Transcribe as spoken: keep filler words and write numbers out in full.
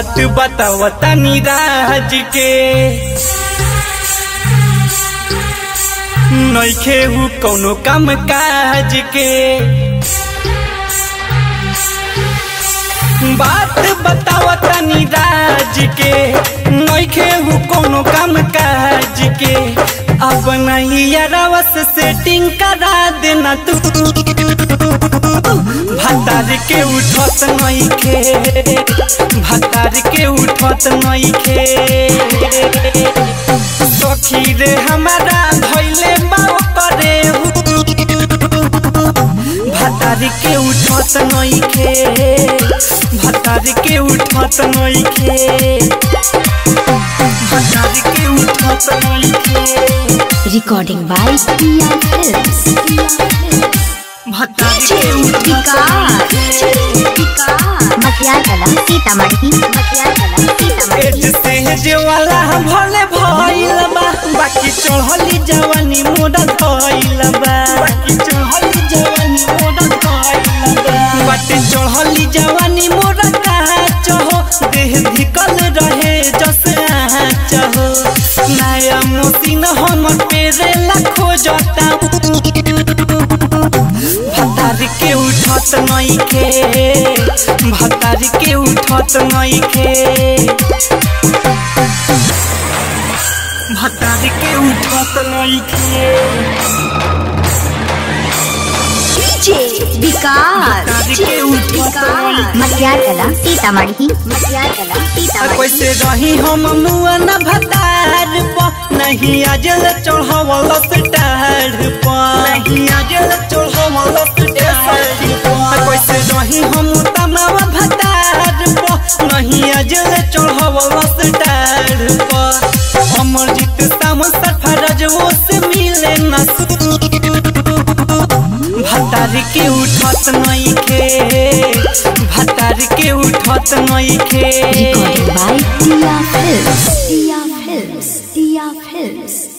बात बताओ तनी राज के नइखे हु कौनो काम काज के बात बताओ तनी राज के नइखे हु कौनो काम काज के अब नहीं यारवस सेटिंग करा देना तू भतार के उठत नइखे भतार के उठत नइखे सखी रे हमारा धइले बाव करे भतार के उठत नइखे भतार के उठत नइखे भतार के उठत नइखे। रिकॉर्डिंग बाय टीआर फिल्म्स भतार के उठत मटियार कला सीतामढ़ी मटियार कला सीतामढ़ी से जे वाला भले भइल बा बाकी चढ़ली जवानी मोड़ा धइल बा बाकी चढ़ली जवानी मोड़ा धइल बा बाटे चढ़ली जवानी मोड़ा काच हो देह धिकल रहे जस आँच हो नया मोसिन हम पेरे लाखो जता भतार के उठत नइखे भतार के उठत नइखे भतार के उठत नइखे। डीजे विकास भतार के उठत नइखे मटियार कला सीतामढ़ी मटियार कला सीतामढ़ी कैसे रही हम मुआ न भतार प नहीं आजल चढ़वल स्टार प नहीं आजल चढ़वल स्टार प कैसे रही हम तमावा भतार प नहीं आजल चढ़वल स्टार प हमर जीत साम सरफराज वो से मिले न भतार के उठत नइखे भतार के उठत नइखे। Recording by TR films TR films TR films.